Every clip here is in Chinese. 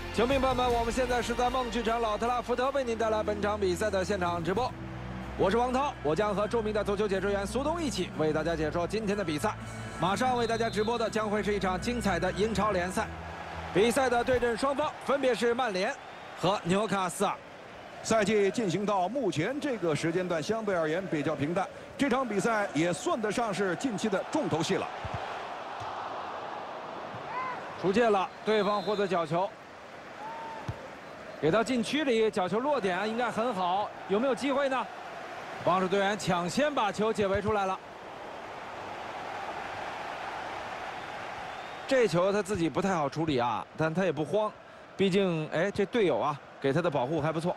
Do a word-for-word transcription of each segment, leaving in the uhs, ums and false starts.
球迷朋友们，我们现在是在梦剧场老特拉福德为您带来本场比赛的现场直播。我是王涛，我将和著名的足球解说员苏东一起为大家解说今天的比赛。马上为大家直播的将会是一场精彩的英超联赛，比赛的对阵双方分别是曼联和纽卡斯尔。 赛季进行到目前这个时间段，相对而言比较平淡。这场比赛也算得上是近期的重头戏了。 出界了，对方获得角球。 给到禁区里，角球落点应该很好，有没有机会呢？防守队员抢先把球解围出来了。这球他自己不太好处理啊，但他也不慌，毕竟哎，这队友啊给他的保护还不错。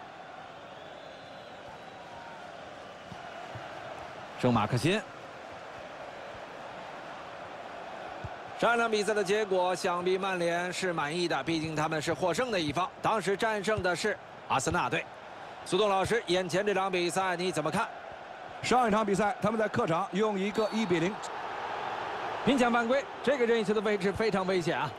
圣马克辛。 上场比赛的结果，想必曼联是满意的，毕竟他们是获胜的一方。当时战胜的是阿森纳队。苏东老师，眼前这场比赛你怎么看？ 上一场比赛他们在客场用一个一比零拼抢犯规，这个任意球的位置非常危险啊！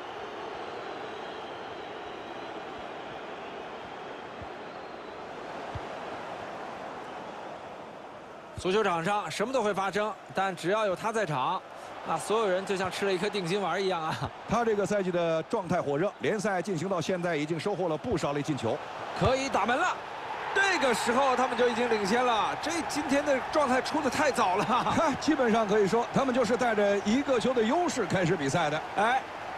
足球场上什么都会发生，但只要有他在场。 那所有人就像吃了一颗定心丸一样啊！ 他这个赛季的状态火热，联赛进行到现在已经收获了不少粒进球， 可以打门了。这个时候他们就已经领先了，这今天的状态出得太早了。 基本上可以说，他们就是带着一个球的优势开始比赛的。 哎，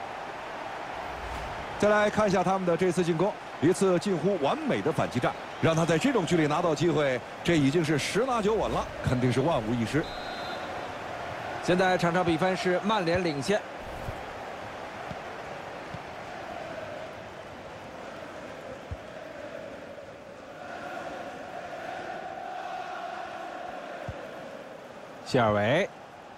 再来看一下他们的这次进攻，一次近乎完美的反击战，让他在这种距离拿到机会，这已经是十拿九稳了，肯定是万无一失。 现在场上比分是曼联领先。谢尔维，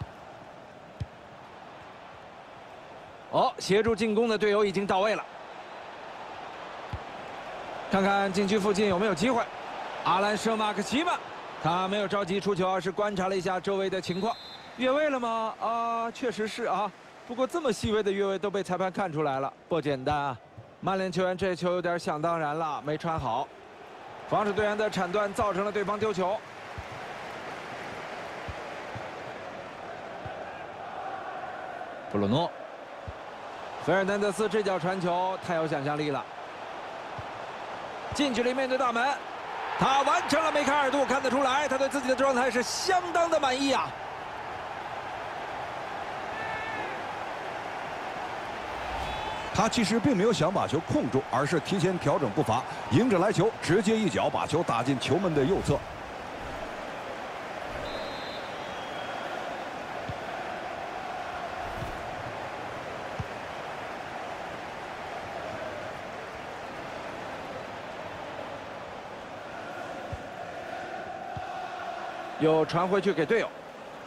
哦，协助进攻的队友已经到位了。看看禁区附近有没有机会。阿兰·舍马克齐嘛，他没有着急出球，而是观察了一下周围的情况。 越位了吗？啊，确实是啊。不过这么细微的越位都被裁判看出来了，不简单啊！曼联球员这球有点想当然了，没传好。防守队员的铲断造成了对方丢球。布鲁诺，费尔南德斯这脚传球太有想象力了。近距离面对大门，他完成了梅开二度，看得出来他对自己的状态是相当的满意啊。 他其实并没有想把球控住，而是提前调整步伐，迎着来球，直接一脚把球打进球门的右侧。 又传回去给队友，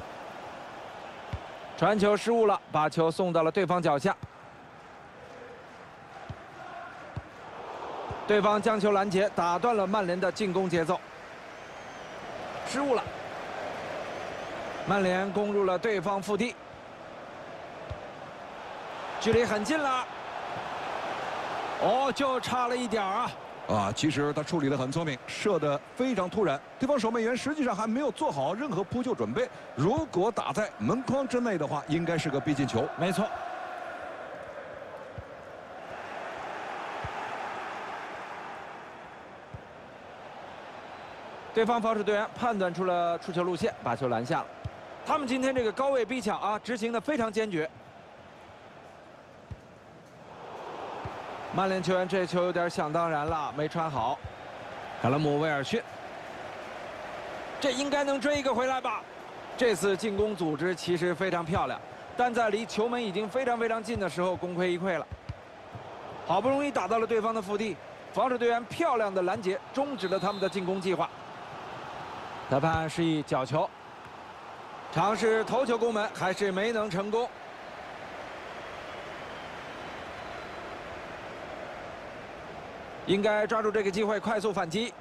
传球失误了，把球送到了对方脚下。 对方将球拦截，打断了曼联的进攻节奏。失误了，曼联攻入了对方腹地，距离很近了。哦，就差了一点啊！ 啊，其实他处理得很聪明，射得非常突然，对方守门员实际上还没有做好任何扑救准备。如果打在门框之内的话，应该是个必进球。 没错。 对方防守队员判断出了出球路线，把球拦下了。他们今天这个高位逼抢啊，执行的非常坚决。曼联球员这球有点想当然了，没传好。卡勒姆·威尔逊，这应该能追一个回来吧？这次进攻组织其实非常漂亮，但在离球门已经非常非常近的时候，功亏一篑了。好不容易打到了对方的腹地，防守队员漂亮的拦截，终止了他们的进攻计划。 裁判示意角球，尝试头球攻门，还是没能成功。应该抓住这个机会快速反击。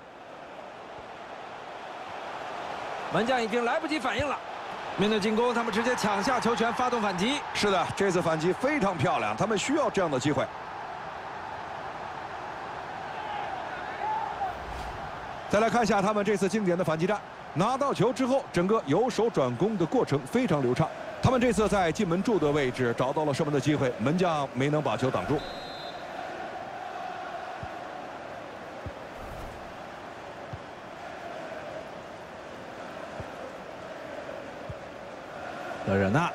门将已经来不及反应了，面对进攻，他们直接抢下球权，发动反击。 是的，这次反击非常漂亮，他们需要这样的机会。 再来看一下他们这次经典的反击战，拿到球之后，整个由守转攻的过程非常流畅。他们这次在进门柱的位置找到了射门的机会，门将没能把球挡住。 勒热纳，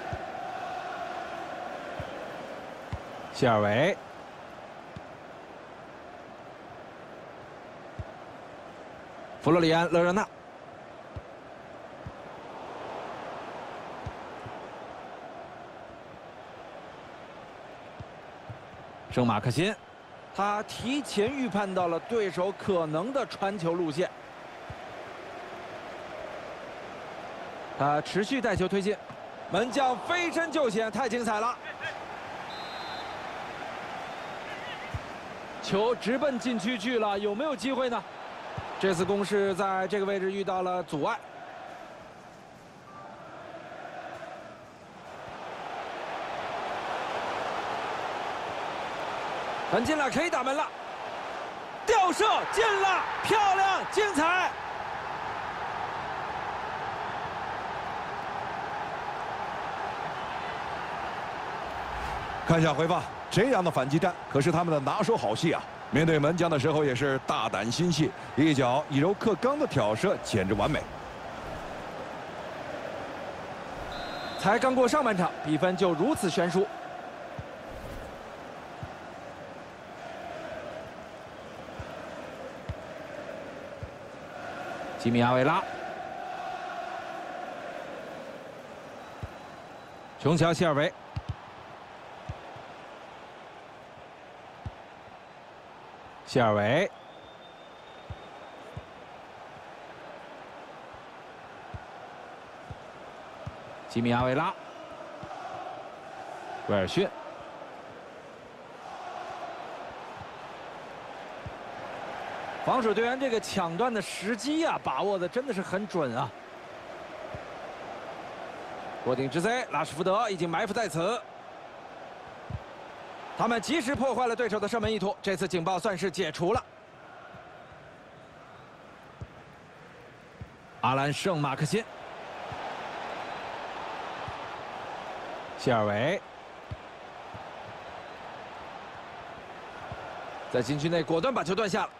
谢尔维。 弗洛里安·勒热纳，圣马克辛，他提前预判到了对手可能的传球路线，他持续带球推进，门将飞身救险，太精彩了！球直奔禁区去了，有没有机会呢？ 这次攻势在这个位置遇到了阻碍，很近了，可以打门了，吊射进了，漂亮，精彩！ 看一下回放，这样的反击战可是他们的拿手好戏啊！ 面对门将的时候也是大胆心细，一脚以柔克刚的挑射简直完美。 才刚过上半场，比分就如此悬殊。吉米·阿维拉，琼乔·希尔维。 谢尔维，吉米·阿维拉，威尔逊，防守队员这个抢断的时机啊，把握的真的是很准啊！过顶直塞，拉什福德已经埋伏在此。 他们及时破坏了对手的射门意图，这次警报算是解除了。阿兰·圣马克辛，谢尔维在禁区内果断把球断下了。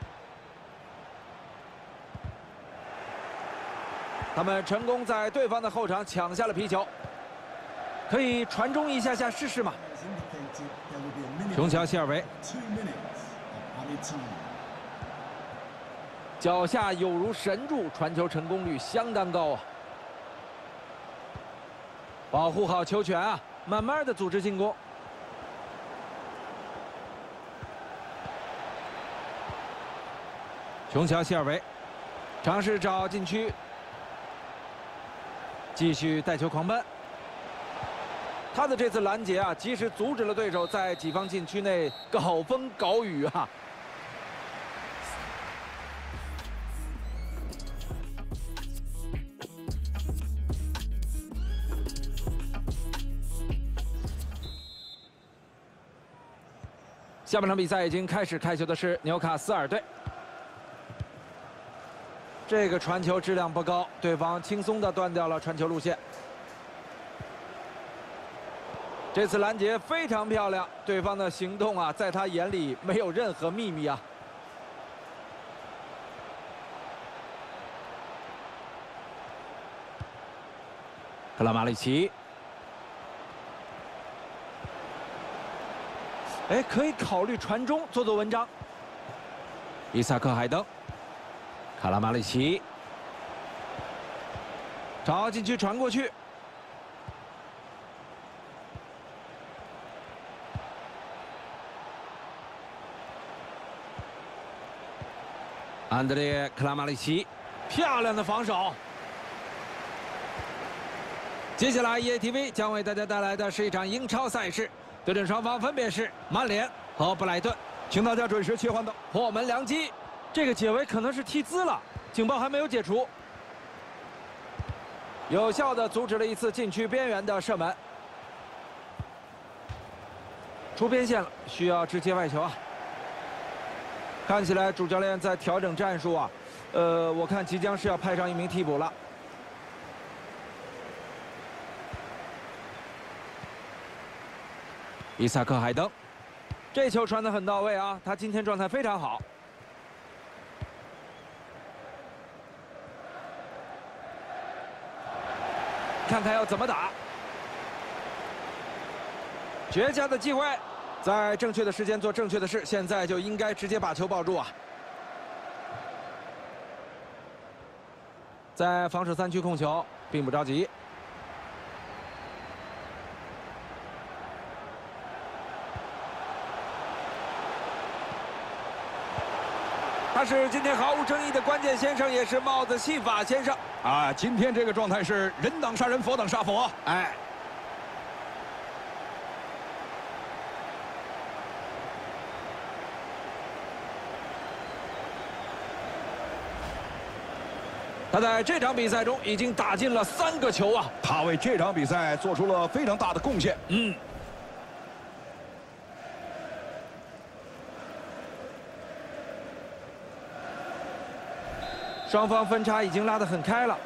他们成功在对方的后场抢下了皮球，可以传中一下下试试吗？ 琼乔·希尔维，脚下有如神助，传球成功率相当高啊！保护好球权啊，慢慢的组织进攻。琼乔·希尔维尝试找禁区，继续带球狂奔。 他的这次拦截啊，及时阻止了对手在己方禁区内搞风搞雨啊！下半场比赛已经开始，开球的是纽卡斯尔队。这个传球质量不高，对方轻松地断掉了传球路线。 这次拦截非常漂亮，对方的行动啊，在他眼里没有任何秘密啊。克拉马里奇，哎，可以考虑传中做做文章。伊萨克·海登，卡拉马里奇，朝禁区传过去。 安德烈·克拉马里奇，漂亮的防守。接下来 E A T V 将为大家带来的是一场英超赛事，对阵双方分别是曼联和布莱顿， 请大家准时切换到破门良机。这个解围可能是踢姿了，警报还没有解除，有效的阻止了一次禁区边缘的射门。出边线了，需要直接外球啊。 看起来主教练在调整战术啊，呃，我看即将是要派上一名替补了。伊萨克·海登，这球传得很到位啊，他今天状态非常好。看看要怎么打，绝佳的机会。 在正确的时间做正确的事，现在就应该直接把球抱住啊！在防守三区控球，并不着急。他是今天毫无争议的关键先生，也是帽子戏法先生啊！今天这个状态是人挡杀人，佛挡杀佛。 哎。 他在这场比赛中已经打进了三个球啊！ 他为这场比赛做出了非常大的贡献。 嗯。双方分差已经拉得很开了。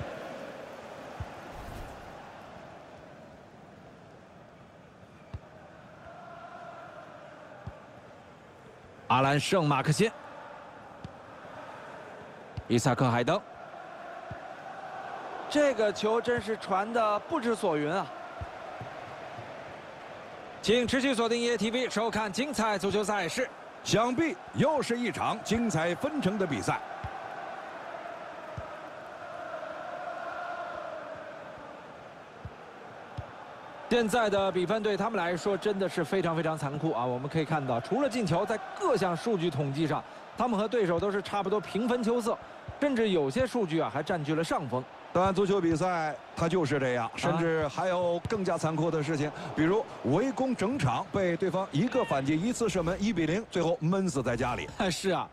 阿兰·圣马克辛，伊萨克·海登。 这个球真是传的不知所云啊！请持续锁定 E A T V 收看精彩足球赛事， 想必又是一场精彩纷呈的比赛。 现在的比分对他们来说真的是非常非常残酷啊！我们可以看到，除了进球，在各项数据统计上，他们和对手都是差不多平分秋色，甚至有些数据啊还占据了上风。 但足球比赛它就是这样，甚至还有更加残酷的事情，比如围攻整场被对方一个反击一次射门一比零，最后闷死在家里。 是啊。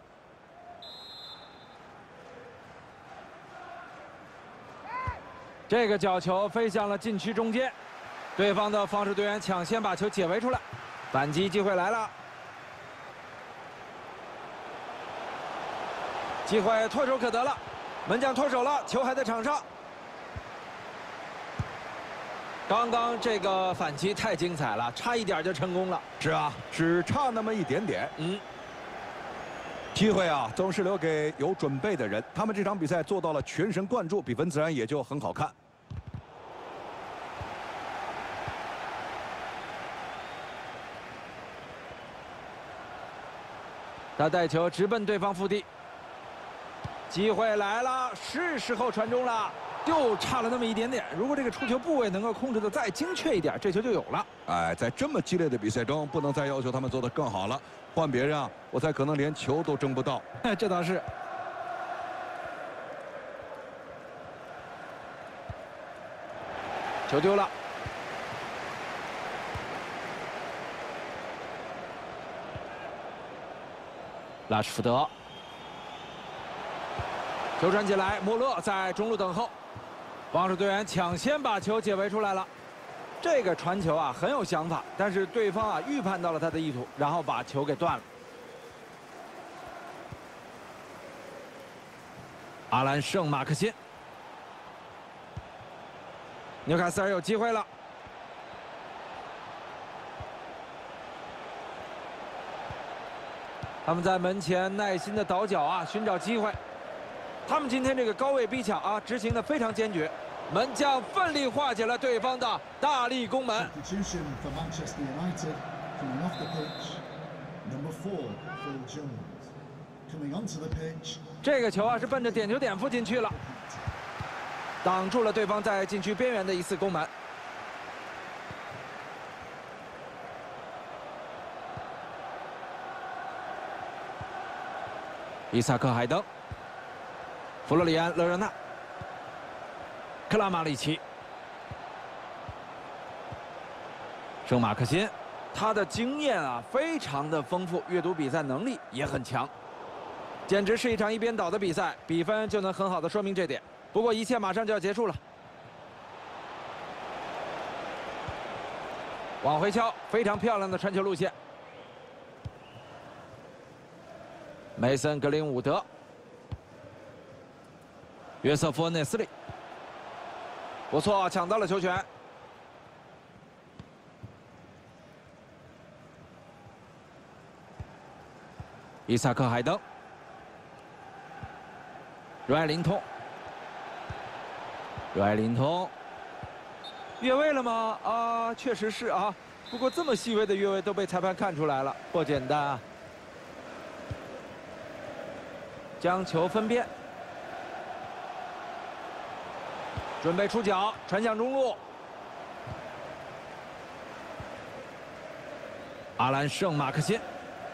这个角球飞向了禁区中间，对方的防守队员抢先把球解围出来，反击机会来了，机会唾手可得了。 门将脱手了，球还在场上。刚刚这个反击太精彩了，差一点就成功了。 是啊，只差那么一点点。 嗯， 机会啊，总是留给有准备的人。他们这场比赛做到了全神贯注，比分自然也就很好看。 他带球直奔对方腹地。 机会来了，是时候传中了，就差了那么一点点。如果这个出球部位能够控制的再精确一点，这球就有了。 哎，在这么激烈的比赛中，不能再要求他们做得更好了。换别人啊，我猜可能连球都争不到。 这倒是。球丢了。拉什福德。 球传起来，穆勒在中路等候，防守队员抢先把球解围出来了。这个传球啊很有想法，但是对方啊预判到了他的意图，然后把球给断了。阿兰·圣马克辛，纽卡斯尔有机会了。他们在门前耐心的倒脚啊，寻找机会。 他们今天这个高位逼抢啊，执行的非常坚决，门将奋力化解了对方的大力攻门。这个球啊是奔着点球点附近去了，挡住了对方在禁区边缘的一次攻门。伊萨克·海登。 弗洛里安·勒热纳、克拉马里奇、圣马克辛，他的经验啊非常的丰富，阅读比赛能力也很强，简直是一场一边倒的比赛，比分就能很好的说明这点。不过一切马上就要结束了，往回敲，非常漂亮的传球路线。 梅森·格林伍德、约瑟夫·内斯利，不错，抢到了球权。伊萨克·海登、瑞埃林通、瑞埃林通，越位了吗？啊，确实是啊。不过这么细微的越位都被裁判看出来了，不简单啊。将球分边，准备出脚，传向中路。阿兰·圣马克辛。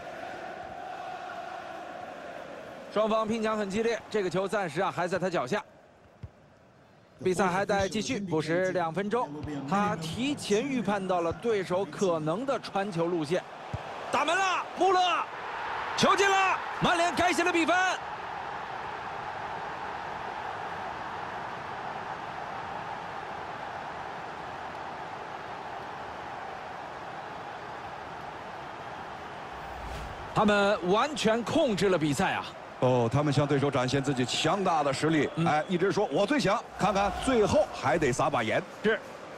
双方拼抢很激烈，这个球暂时啊还在他脚下。比赛还在继续，补时两分钟。他提前预判到了对手可能的传球路线，打门了，穆勒，球进了，曼联改写了比分。他们完全控制了比赛啊！ 哦，他们向对手展现自己强大的实力。嗯、哎，一直说我最强，看看最后还得撒把盐。 是。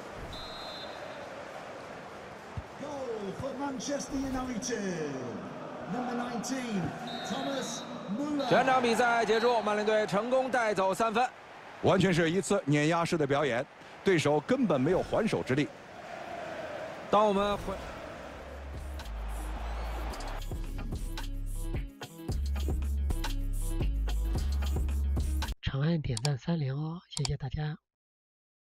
全场比赛结束，曼联队成功带走三分， 完全是一次碾压式的表演，对手根本没有还手之力。 当我们回。 长按点赞三连哦，谢谢大家。